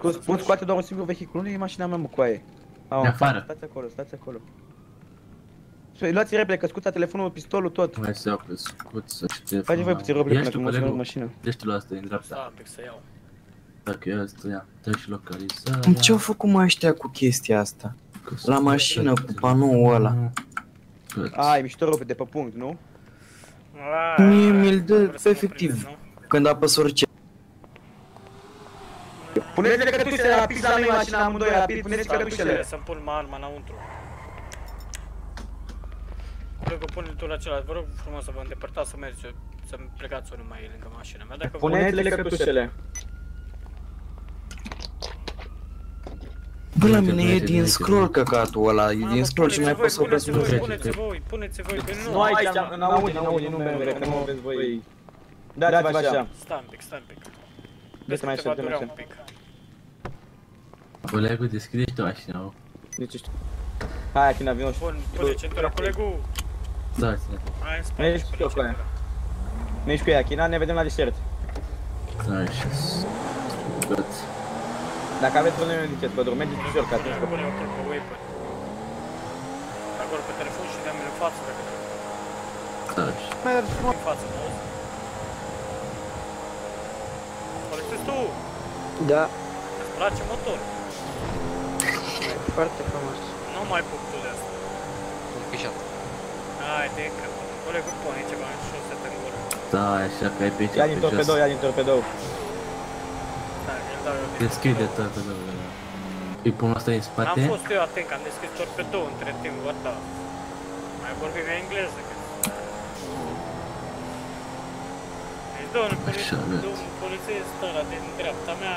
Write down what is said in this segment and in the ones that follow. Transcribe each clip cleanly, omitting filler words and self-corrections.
Spun, scoate doar un singur vehicul, nu e mașina mea, mă, coaie. De afară. Stați acolo, stați acolo. Luați repede, că scuța telefonul, pistolul, tot. Hai să iau pe scuță și telefonul. Faceți voi puțin roble până când mă sună în mașină. Ești la asta din dreapta. Stai un pic să iau. Dacă e asta, ia. Dă și localizarea. Ce-au făcut mă ăștia cu chestia asta? La mașină, cu panoul ăla. Ai, mișto robe de pe punct, nu? Mie mi-l dă efectiv. Când apăs orice. Puneți-le cătușele rapid la noi mașina amândoi, rapid, puneți cătușele. Să-mi pun arma înăuntru. Colegul, pune-l tu la celălalt, vă rog frumos să vă îndepărtați, să mergeți, să-mi plecați unul mai lângă mașina mea. Puneți-le cătușele. Bă, la mine e din scroll căcatul ăla, e din scroll și mai poți să opresc un Puneți voi, că nu aici, în Audi, nu merge, că nu vezi voi. Dați-vă așa. Stai un pic. Dă-te mai așa, dă-te mai așa. Colegul, deschide-și tu mașina, mă. Nici știu. Hai, Achina, vino și... Pune centura, colegul! Da, hai în spate, mergi cu eu cu aia. Mergi cu ea, Achina, ne vedem la deșert. Da, și... Dacă aveți probleme, ziceți, vă mergeți ușor, ca atunci. Pune acolo pe Waypoint. Acolo pe telefon și ne-am în față, dacă trebuie. Da, și... În față, nu auzi? Polițist tu! Da. Îți place motorul? Foarte frumos. Nu mai pup tu de asta. Pișat. Haide, că colegul pune ceva în șosetă în gură. Da, așa că ai pe aici, ia din torpedou, ia din torpedou. Da, îl dau eu din deschide torpedou. Îi pun asta în spate? N-am fost eu atent, că am deschis torpedou între timp, gata. Mai vorbim în engleză, că... Deci, domnul polițist ăla din dreapta mea...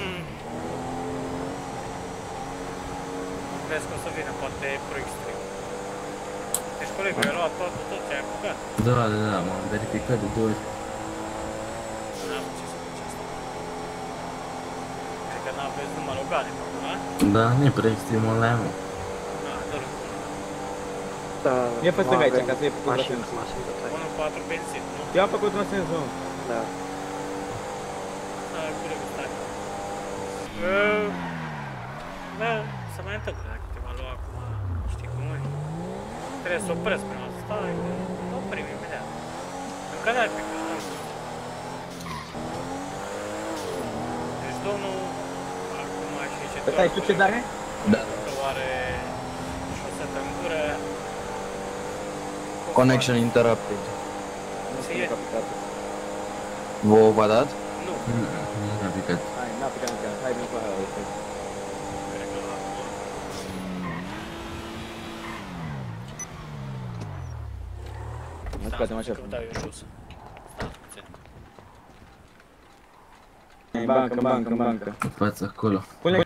Vezi că o să vină, poate Pro Extreme. Deci colegul, i-a luat tot ce ai apucat. Da, m-am verificat de 2 ori. N-am ce să faci asta. Cred că n-aveți număr locale, da? Da, nu e Pro Extreme online, mă. Da, dă-l. Da, e pe stânga aici, ca să iei făcut la sens. 1.4 benzin, nu? Eu am făcut la sens, nu? Da. Hai, colegul, stai. Da, se mai întâmplă dacă te va lua acum, știi cum e? Trebuie să opresc prima dată, stai, oprim imediat. Încă n-ai picat, nu? Deci domnul, acum și ce Ăsta ai tu ce dare? Da. că are șosetă în gură. Connection interrupted. Ție? Vouă v-a dat? Nu. Nu a picat. Hai, n-a picat încă, hai vin cu aia. Cred că la acolo. Nu scoatem așa. Dau eu jos. Stați puțin. În bancă. În față, acolo. Pune.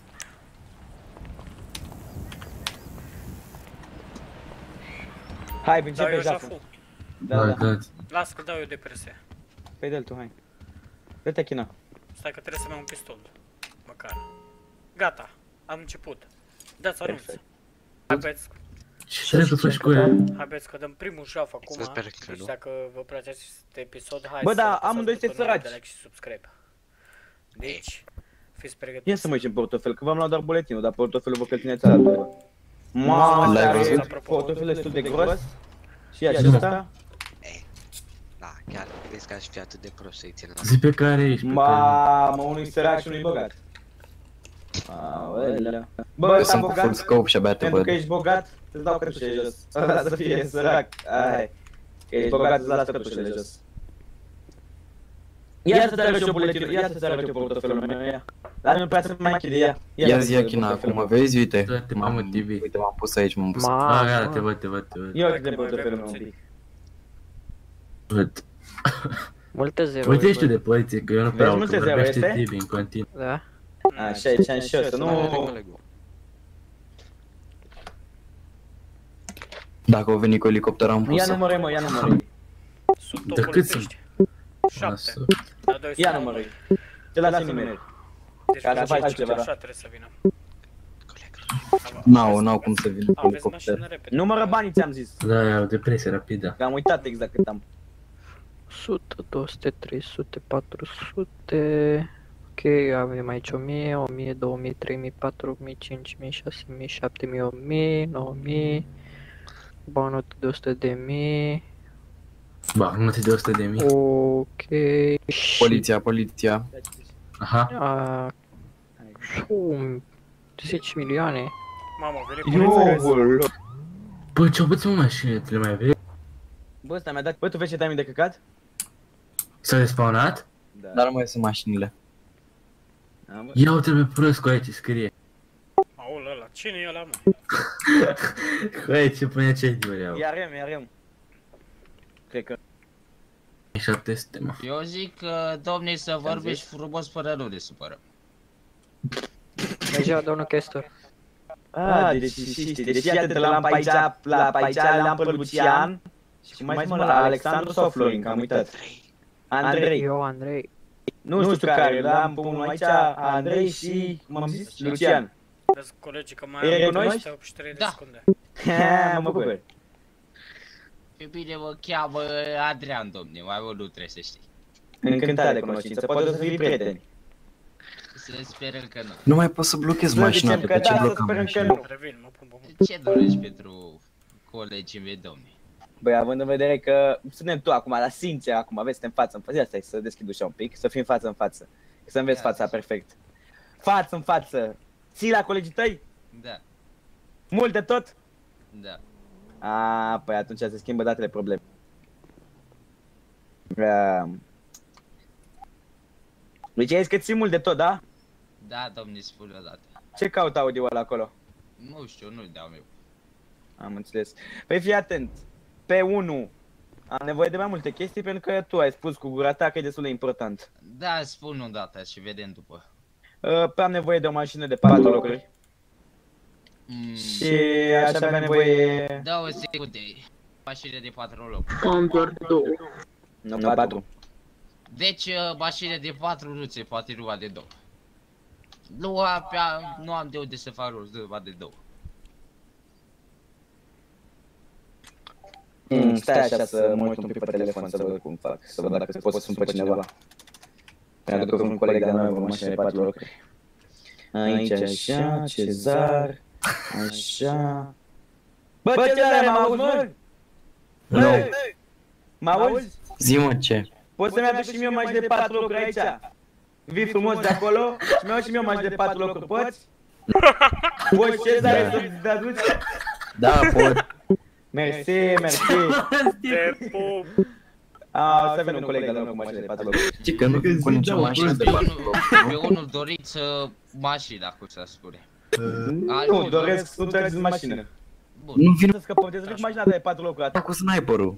Hai, Dau începe eu jaful. jaful. Da. Las că dau eu de prese. Păi dă-l tu, hai. Dă-te Achina. Stai că trebuie să-mi iau un pistol. Măcar. Gata. Am început. Dați anunț. Haideți. Ce trebuie să faci cu ea? Haideți că dăm primul jaf acum. Deci dacă vă place acest episod, hai Bă, să da, apăsați amândoi sunteți butonul săraci. de like și subscribe. Deci, fiți pregătiți. Ia să mă uit în portofel, că v-am luat doar buletinul, dar portofelul vă călțineți altă. Mamă, L-ai are văzut? portofel destul de gros. Și acesta? Da, chiar crezi că aș fi atât de prost să-i țin la... Zi pe care ești, pe care... Mamă, unui sărac și unui bogat. Aolea. Bă, Că ăsta sunt cu full bogat, scope și abia te pentru văd. că ești bogat, îți dau cătușele jos. Ăla să fie sărac, hai. Că ești bogat, îți las cătușele jos. Ia să-ți arăt eu buletinul, ia să-ți arăt eu portofelul meu, ia. Dar nu prea să mai închide, ia. Ia zi Achina, acum mă vezi? Uite. Uite, mamă, TV. Uite, m-am pus aici, m-am pus. Ah, gata, te văd. Ia uite de portofelul meu un pic. Văd. Multe zero. Uite ești tu de poliție, că eu nu prea Vezi, aud, multe că zero, vorbește este? TV în continuu. Da? Așa, aici am și eu, să nu... Dacă au venit cu elicopter am pus. Ia numără, mă, ia numără. Sunt De două cât polițiști. 7. Lasă. Dar doi Ia sunt numără. noi. Te lasă nimeni. Deci Ca să faci ceva. așa trebuie să vină. N-au cum să vină cu Aveți mașină elicopter. repede. Numără banii ți-am zis. Da, iau depresie rapidă. Că am uitat exact cât am. 100, 200, 300, 400... Ok, avem aici 1000, 1000, 2000, 3000, 4000, 5000, 6000, 7000, 8000, 9000, bancnote de 100.000. Ba, nu te de 100.000. Ok, și Poliția. Aha. a, 10 milioane. Mamă, vine poliția, guys. Bă, ce-au bățit mă mașinile, le mai vezi? Bă, ăsta mi-a dat... Bă, tu vezi ce timing de căcat? S-a respawnat? Da. Dar nu mai sunt mașinile. Bă. Ia uite-l pe prost cu aici, scrie. Aul ăla, cine e ăla, mă? Cu aici ce pune ce diuri au. Iarem. Cred că... 700, mă. Eu zic, domnii, să vorbești frumos fără nu ne supărăm. Deja, domnul Chester. Deci știi, deci iată l-am pe aici, l-am pe Lucian. Și mai mă la Alexandru sau Florin, că am uitat. Andrei. Eu, Andrei. Nu știu care, l-am pe unul aici, Andrei și, cum am zis, Lucian. Vezi, colegii, că Îi mai am recunoști? 83 de Da. secunde. Mă bucur. Pe bine mă cheamă Adrian, domne, mai mult nu trebuie să știi. Încântat de cunoștință, poate o să fii prieteni. Să sperăm că nu. Nu mai pot să blochez Să mașina zicem de că pe ce da, să blocam sperăm că mașina. nu. Revin, mă pun. Ce dorești pentru colegii mei, domne? Băi, având în vedere că suntem tu acum, la sincer acum, vezi, suntem față în față, asta e să deschid ușa un pic, să fim față în față, să-mi vezi fața perfect. Față în față, ții la colegii tăi? Da, Mult de tot? da. Păi atunci se schimbă datele probleme. Deci ai zis că ții mult de tot, da? Da, domne, spune odată. Ce caută audio ăla acolo? Nu știu, nu-i dau meu. Am înțeles. Păi fii atent, pe 1 am nevoie de mai multe chestii pentru că tu ai spus cu gura ta că e destul de important. Da, spun odată și vedem după. Am nevoie de o mașină de 4 locuri. Și aș avea nevoie... Da, o secundă. Mașină de 4 locuri. Am doar 2. Nu, 4. Deci, mașină de 4 nu se poate lua de 2. Nu am de unde să fac rost, numai de 2. Stai așa să mă uit un pic pe telefon să văd cum fac, să văd dacă pot să sun pe cineva. Pentru că un coleg de-al meu, o mașină de 4 locuri. Aici așa, Cezar, așa... Bă, Cezar, mă auzi, mă? Nu. Mă auzi? Zi-mă ce? Poți să-mi aduci și mie o mașină de 4 locuri aici? Vii frumos de acolo și mi-au și mie o mașină de 4 locuri, poți? Poți, Cezar, să-ți aduci? Da, pot. Mersi. Te pup. Să vină un coleg de-al meu cu mașină de 4 locuri. Ce că nu cu nicio mașină de 4 locuri. Pe unul doriți mașina, cum să spune. Nu, doresc să tragi în mașină. Bun. Nu vin Să scăpăm, te zic mașina de 4 locuri atât. cu sniperul.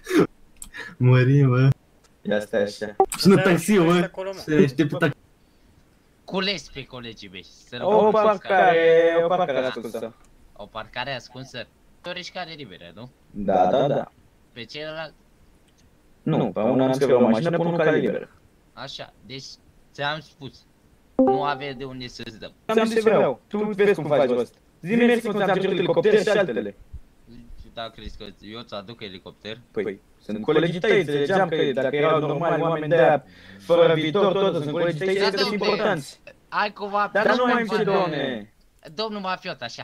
Mărie, mă. Ia stai așa. Sună taxiul, mă. Acolo, mă. Se aștept taxi. Cules pe colegii mei. Să O parcare ascunsă. O parcare ascunsă. Dorești care liberă, nu? Da. Pe celălalt? Nu, pe unul am scris o mașină, pe unul care e liberă. Așa, deci ți-am spus. Nu avem de unde să-ți dăm. Ți-am zis ce vreau, tu vezi cum faci rost. Zi-mi mersi cum ți-am cerut elicopter și altele. Da, crezi că eu ți-aduc elicopter? Păi, sunt colegii tăi, înțelegeam că dacă erau normali oameni de-aia fără viitor, tot sunt colegii tăi, cred că sunt importanți. Ai cumva... Dar nu mai ce, domne. Domnul mafiot, așa.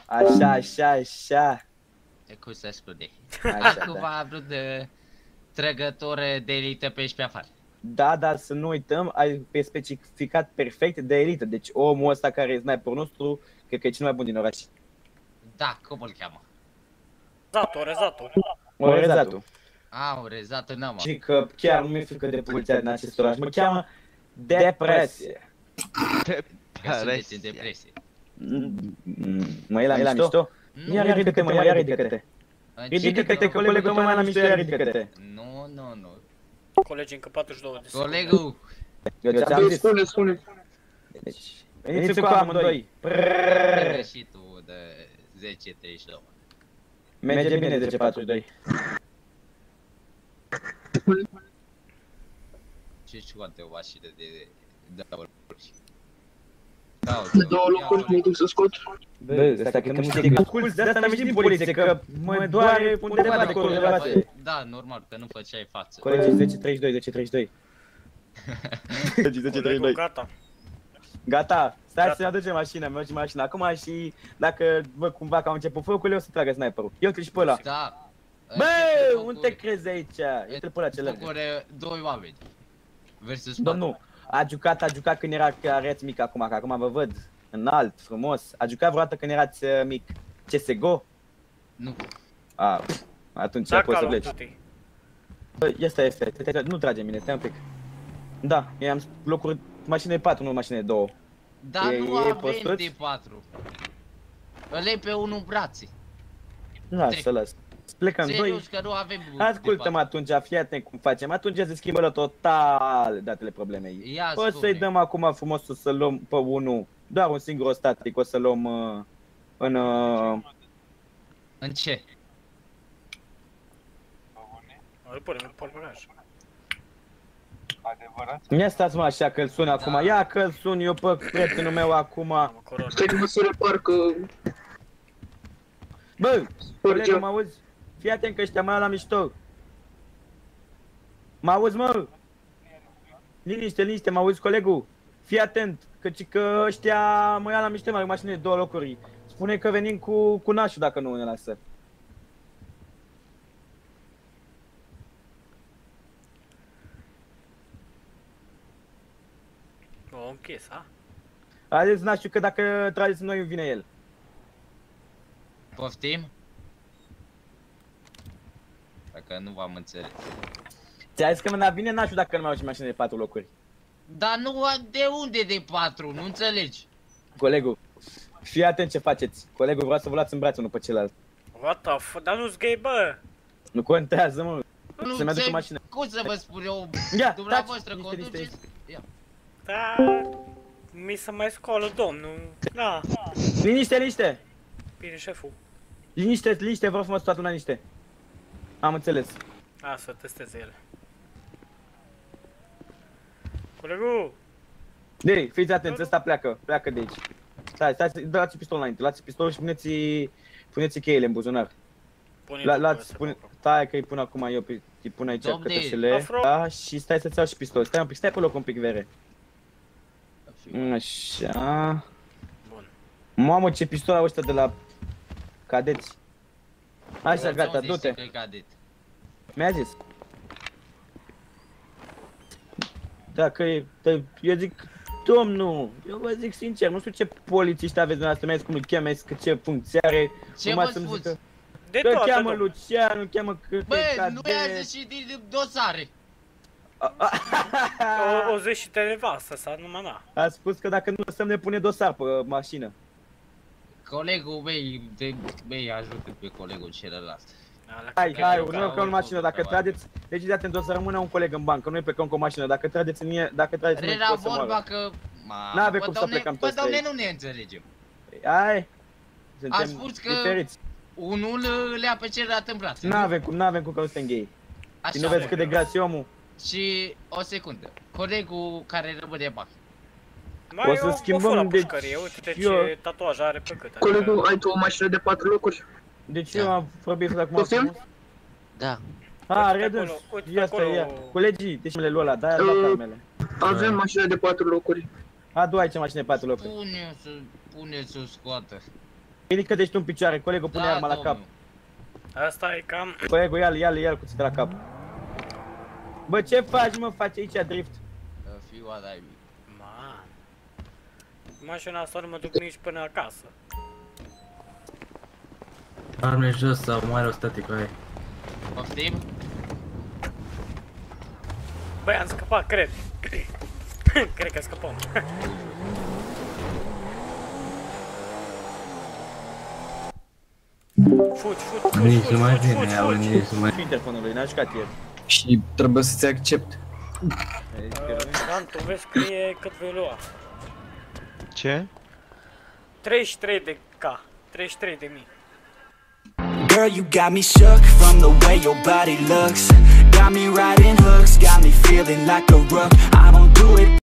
Așa. Cum să spune? Așa, Cumva a vrut trăgător de elită pe aici pe afară. Da, dar să nu uităm, ai specificat perfect de elită. Deci omul ăsta care e sniperul nostru, cred că e cel mai bun din oraș. Da, cum îl cheamă? Rezatul. Orezatul. Rezatul n-am. Și că chiar nu mi-e frică de poliția din acest oraș, mă cheamă depresie. Sunteți în depresie. Mă, e la mișto? Ia ridică-te, mă, ia ridică-te. Ridică-te, colegul meu la mișto, ia ridică-te. Nu. Colegii încă 42 de secunde. Colegul! Eu ți-am zis. Spune. Deci, veniți cu amândoi. Și tu de 10-32. Merge bine 10-42. Ce scoate o mașină de două locuri? De 2 locuri mă duc să scot. Bă, stai că nu știi că asculți, de asta n-am ieșit din poliție, că mă doare undeva de corelație. Da, normal, că nu făceai față. Colegii 10-32. Colegul, gata. Gata, stai să ne aducem mașina, mergem mașina. Acum și dacă văd cumva că am început focul, eu o să tragă sniperul. Eu treci pe ăla. Da. Bă, unde te crezi aici? Eu trec pe ăla ce lângă. Focuri, doi oameni. Versus Domnul, a jucat când erați mic acum, că acum vă văd. Înalt, frumos. A jucat vreodată când erați mic CSGO? Nu. Atunci Da, poți să Call of pleci. Duty. Bă, este. Nu trage mine, stai un pic. Da, eu am locuri, mașină 4, nu mașină 2. Dar E- nu e avem postuț? de 4. Îl iei pe unul în brațe. Lasă. Plecăm doi. Serios că nu avem Ascultă-mă atunci, fii atent cum facem. Atunci se schimbă total datele problemei. Ia O să-i spune. dăm acum frumos să luăm pe unul, doar un singur static, o să luăm în... În ce? Îl punem în portbagaj. Ia stați mă așa că-l sun acum, ia că-l sun eu pe prietenul meu acum. Am corona. Stai că mă să repar că... Bă, colegul, mă auzi? Fii atent că ăștia mă ia la mișto. Mă auzi, mă? Liniște, mă auzi, colegul? Fii atent, că ăștia mă ia la mișto, mă iau mașină de 2 locuri. Spune că venim cu nașul dacă nu ne lasă. O închis, a? A zis nașul că dacă trageți noi vine el. Poftim? Dacă nu v-am înțeles. Ți-a zis că vine nașul dacă nu mai au și mașină de 4 locuri. Dar nu de unde de 4? Nu înțelegi? Colegul, fii atent ce faceți. Colegul, vreau să vă luați în braț unul pe celălalt. What the fuck? Dar nu-s gay, bă! Nu contează, mă. Nu Să-mi aduc o mașină. Cum să vă spun eu? Ia, Dumneavoastră taci, conduceți? Da, mi se mai scoală domnul. Da, Liniște. bine, șeful. Liniște, vă frumos toată lumea liniște. Am înțeles. A, să testeze ele. Colegul! Dei, fiți atenți, ăsta pleacă de aici. Stai, dați pistolul înainte, luați pistolul și puneți cheile în buzunar. Stai că îi pun acum eu, îi pun aici cătășele. Da, și stai să-ți iau și pistolul, stai un pic, stai pe loc un pic, vere. Așa. Bun. Mamă, ce pistol au ăștia de la cadeți. Așa, gata, du-te. Mi-a zis. Dacă e, eu zic, domnul, eu vă zic sincer, nu știu ce polițiști aveți dumneavoastră, mi-a zis cum îl cheamă, mi-a zis că ce funcție are. Ce vă spuți? De că toate, cheamă domnul. Lucian, îl cheamă că Bă, cadet. nu ia zis și din dosare. O zi și te nevastă sa, numai na. A spus că dacă nu lăsăm ne pune dosar pe mașină. Colegul băi, ajută pe colegul celălalt. Hai, urmăm că în mașină, dacă trageți, deci atent, o să rămână un coleg în bancă, noi plecăm cu o mașină, dacă trageți în mie, Era o să vorba moară. că... N-avem cum să plecăm toți doamne, trei. nu ne înțelegem. Hai, A suntem spus că diferiți. unul le ia pe celălalt în brațe. N-avem cum că nu suntem gay. Și nu vezi cât de gras e omul? Și o secundă, colegul care rămâne bani. Mai O să o schimbăm, fură deci, pușcărie, uite eu- ce tatuaj are pe cât. Colegul, ai tu o mașină de 4 locuri? Deci Da. eu am vorbit acum Poftim? frumos. Da. A, Uite redâns. acolo, uite Ia stai, acolo. ia. Colegii, deci mele lui ăla, da, la armele. Avem mașină de 4 locuri. Adu aici mașină de 4 locuri. Pune să scoată. Ridică deci tu în picioare, colegul pune arma la cap. domnul. Asta e cam... Colegul, ia-l cuțit la cap. Bă, ce faci, mă? Faci aici drift? Fiu adai. Ma. Mașina asta nu mă duc nici până acasă. Arme jos sau moare o statică aia. Poftim? Băi, am scăpat, cred. Cred că scăpăm. Fugi. Nici nu mai vine, au nici nu mai... Cu interfonul lui, n-a jucat el. Și trebuie să-ți accept. Dan, tu vezi scrie cât vei lua. Ce? 33 de K. 33 de mii. Girl, you got me shook from the way your body looks. Got me riding hooks, got me feeling like a rook. I don't do it